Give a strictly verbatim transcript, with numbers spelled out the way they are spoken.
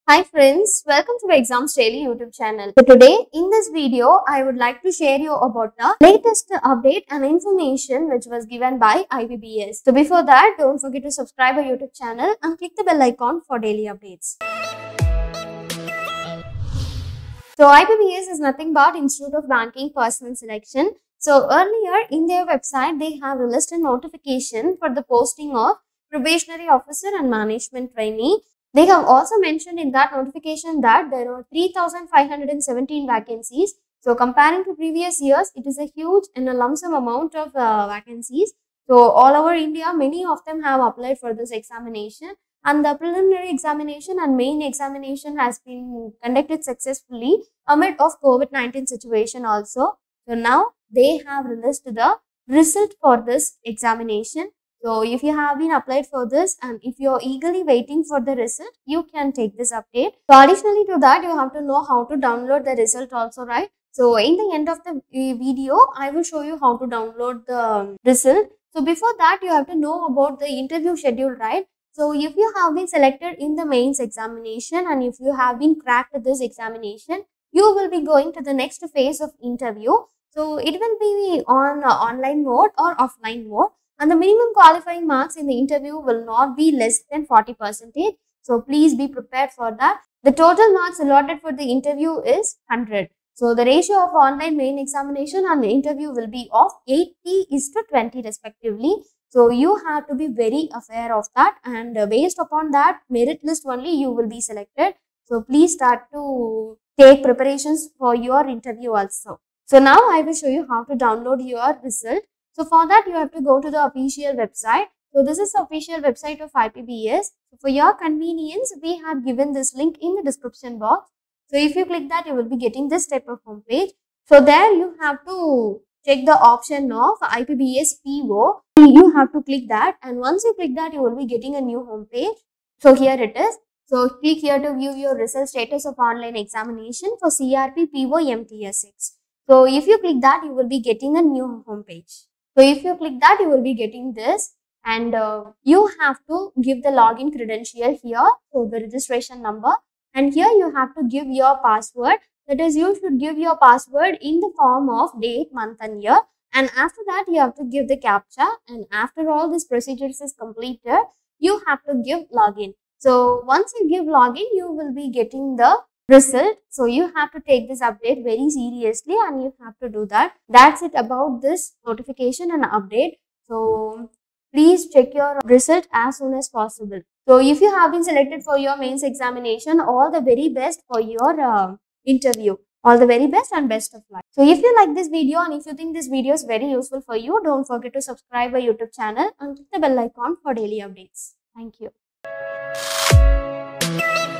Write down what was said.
Hi friends, welcome to Exams Daily YouTube channel. So today in this video, I would like to share you about the latest update and information which was given by I B B S. So before that, don't forget to subscribe our YouTube channel and click the bell icon for daily updates. So I B B S is nothing but Institute of Banking Personnel Selection. So earlier in their website, they have released a notification for the posting of probationary officer and management trainee. They have also mentioned in that notification that there are three thousand five hundred seventeen vacancies. So comparing to previous years, it is a huge and a lump sum amount of uh, vacancies. So all over India, many of them have applied for this examination, and the preliminary examination and main examination has been conducted successfully amid of COVID nineteen situation also. So now they have released the result for this examination. So if you have been applied for this and if you are eagerly waiting for the result, you can take this update. So additionally to that, you have to know how to download the result also, right? So in the end of the video, I will show you how to download the result. So before that, you have to know about the interview schedule, right? So if you have been selected in the mains examination and if you have been cracked this examination, you will be going to the next phase of interview. So it will be on uh, online mode or offline mode. And the minimum qualifying marks in the interview will not be less than forty percent. So please be prepared for that. The total marks allotted for the interview is one hundred. So the ratio of online main examination and the interview will be of eighty is to twenty respectively. So you have to be very aware of that, and based upon that merit list only you will be selected. So please start to take preparations for your interview also. So now I will show you how to download your result. So for that, you have to go to the official website. So this is the official website of I B B S. So for your convenience, we have given this link in the description box. So if you click that, you will be getting this type of homepage. So there you have to check the option of I B B S P O. You have to click that, and once you click that, you will be getting a new homepage. So here it is. So click here to view your result status of online examination for C R P P O M T S six. So if you click that, you will be getting a new homepage. So if you click that, you will be getting this, and uh, you have to give the login credential here, so the registration number, and here you have to give your password. That is, you should give your password in the form of date, month and year, and after that you have to give the captcha, and after all this procedures is completed, you have to give login. So once you give login, you will be getting the result. So you have to take this update very seriously and you have to do that. That's it about this notification and update. So please check your result as soon as possible. So if you have been selected for your mains examination, all the very best for your uh, interview. All the very best and best of luck. So if you like this video and if you think this video is very useful for you, don't forget to subscribe our YouTube channel and click the bell icon for daily updates. Thank you.